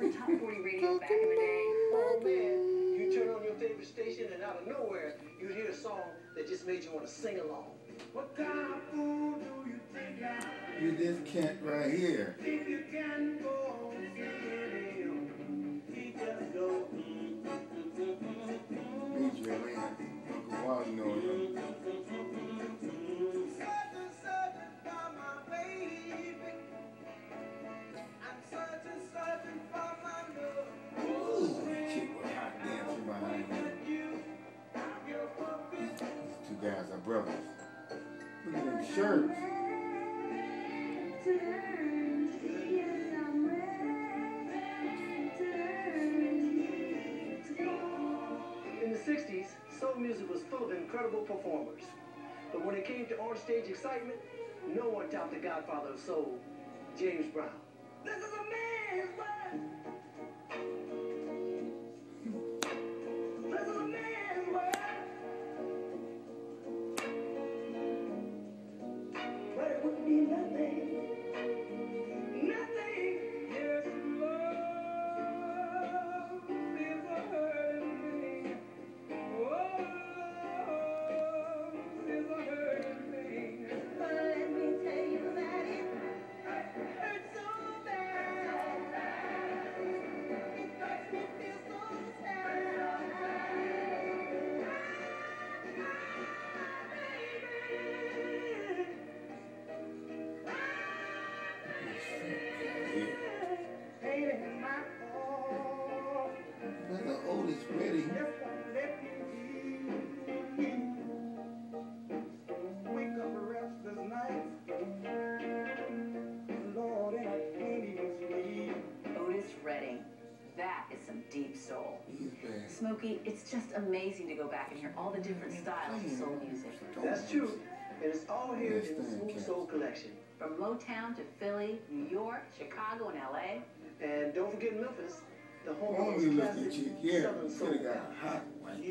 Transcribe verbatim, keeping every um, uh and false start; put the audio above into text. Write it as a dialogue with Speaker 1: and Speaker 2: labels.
Speaker 1: the top forty radio back in the day.
Speaker 2: Oh man, you turn on your favorite station and out of nowhere, you'd hear a song that just made you want to sing along. What kind of fool do you think I am?
Speaker 3: You this Kent right here.
Speaker 2: Think you can go on singing? He just go.
Speaker 3: Meet you, man. Uncle Wally know him.
Speaker 2: Searching, searching for my baby. I'm searching, searching for my love.
Speaker 3: Ooh, chick with hot dancing behind him. These two guys are brothers. Look at them shirts.
Speaker 2: In the sixties, soul music was full of incredible performers. But when it came to on-stage excitement, no one topped the godfather of soul, James Brown. This is a man's world. This is a man's world. But it would be nothing. Nothing. Yes, love is a hurting thing. Oh, love is a hurting thing. But let me tell you that it hurts so bad. It makes me feel so sad. Baby, baby, my fault.
Speaker 3: That's the oldest wedding.
Speaker 2: Just won't let me be. Wake up restless nights. Lord, and I can't even sleep.
Speaker 1: Otis Redding. That is some deep soul.
Speaker 3: He's bad.
Speaker 1: Smokey, it's just amazing to go back and hear all the different styles of soul music.
Speaker 2: That's true. And it's all here
Speaker 3: Yes,
Speaker 2: in the
Speaker 3: thank
Speaker 2: Smooth
Speaker 3: you.
Speaker 2: Soul Collection.
Speaker 1: From Motown to Philly, New York, Chicago, and L A.
Speaker 2: And don't forget Memphis, the home
Speaker 3: Oh,
Speaker 2: of
Speaker 3: you
Speaker 2: those
Speaker 3: look at
Speaker 2: classic
Speaker 3: you. Yeah,
Speaker 2: Southern
Speaker 3: you
Speaker 2: soul.
Speaker 3: could have got a hot white